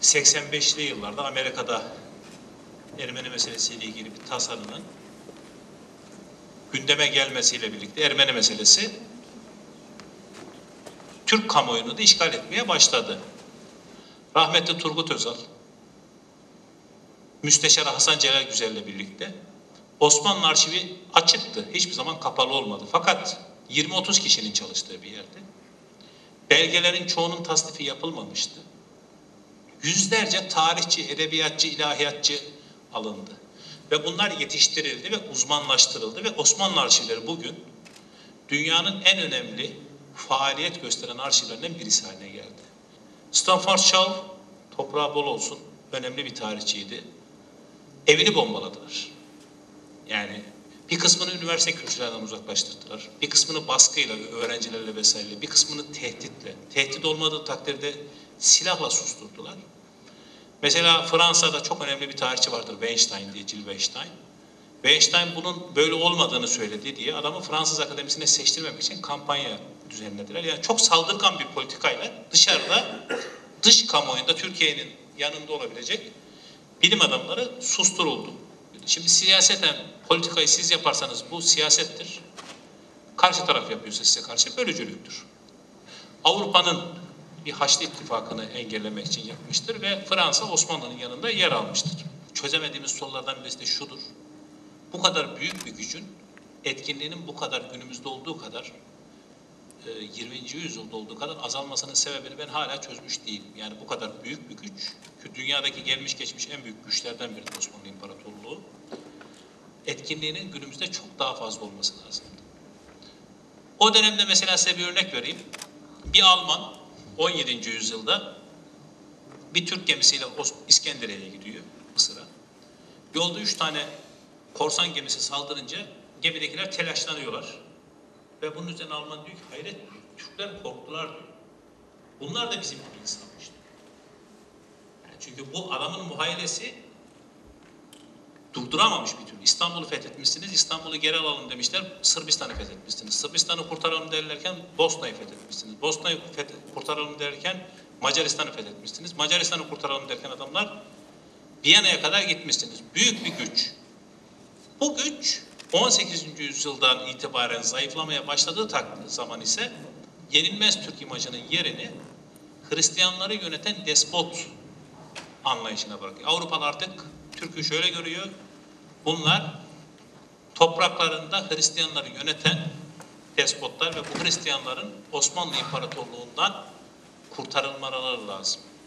85'li yıllarda Amerika'da Ermeni meselesiyle ilgili bir tasarının gündeme gelmesiyle birlikte Ermeni meselesi Türk kamuoyunu da işgal etmeye başladı. Rahmetli Turgut Özal, Müsteşar Hasan Celal Güzel'le birlikte Osmanlı Arşivi açıktı. Hiçbir zaman kapalı olmadı. Fakat 20-30 kişinin çalıştığı bir yerdi. Belgelerin çoğunun tasnifi yapılmamıştı. Yüzlerce tarihçi, edebiyatçı, ilahiyatçı alındı. Ve bunlar yetiştirildi ve uzmanlaştırıldı ve Osmanlı arşivleri bugün dünyanın en önemli faaliyet gösteren arşivlerinden birisi haline geldi. Stanford Shaw, toprağı bol olsun, önemli bir tarihçiydi. Evini bombaladılar. Yani bir kısmını üniversite kürsülerden uzaklaştırdılar. Bir kısmını baskıyla, öğrencilerle vesaireyle, bir kısmını tehditle. Tehdit olmadığı takdirde silahla susturdular. Mesela Fransa'da çok önemli bir tarihçi vardır, Weinstein diye, Gilles Weinstein. Weinstein bunun böyle olmadığını söyledi diye adamı Fransız Akademisi'ne seçtirmemek için kampanya düzenlediler. Yani çok saldırgan bir politikayla dışarıda, dış kamuoyunda Türkiye'nin yanında olabilecek bilim adamları susturuldu. Şimdi siyaseten politikayı siz yaparsanız bu siyasettir. Karşı taraf yapıyorsa size karşı bölücülüktür. Avrupa'nın bir Haçlı İttifakı'nı engellemek için yapmıştır ve Fransa Osmanlı'nın yanında yer almıştır. Çözemediğimiz sorulardan birisi de şudur. Bu kadar büyük bir gücün etkinliğinin bu kadar günümüzde olduğu kadar 20. yüzyılda olduğu kadar azalmasının sebebini ben hala çözmüş değilim. Yani bu kadar büyük bir güç, ki dünyadaki gelmiş geçmiş en büyük güçlerden biri Osmanlı İmparatorluğu, etkinliğinin günümüzde çok daha fazla olması lazımdı. O dönemde mesela size bir örnek vereyim. Bir Alman 17. yüzyılda bir Türk gemisiyle İskenderiye'ye gidiyor, Mısır'a. Yolda 3 tane korsan gemisi saldırınca gemidekiler telaşlanıyorlar. Ve bunun üzerine Alman diyor ki hayret, Türkler korktular diyor. Bunlar da bizim gibi insanmış diyor. Yani çünkü bu adamın muhayyilesi durduramamış bir türlü. İstanbul'u fethetmişsiniz, İstanbul'u geri alalım demişler, Sırbistan'ı fethetmişsiniz. Sırbistan'ı kurtaralım derlerken Bosna'yı fethetmişsiniz. Bosna'yı kurtaralım derken Macaristan'ı fethetmişsiniz. Macaristan'ı kurtaralım derken adamlar Viyana'ya kadar gitmişsiniz. Büyük bir güç. Bu güç 18. yüzyıldan itibaren zayıflamaya başladığı zaman ise yenilmez Türk imajının yerini Hristiyanları yöneten despot anlayışına bırakıyor. Avrupalı artık Türk'ü şöyle görüyor. Bunlar topraklarında Hristiyanları yöneten despotlar ve bu Hristiyanların Osmanlı İmparatorluğundan kurtarılmaları lazım.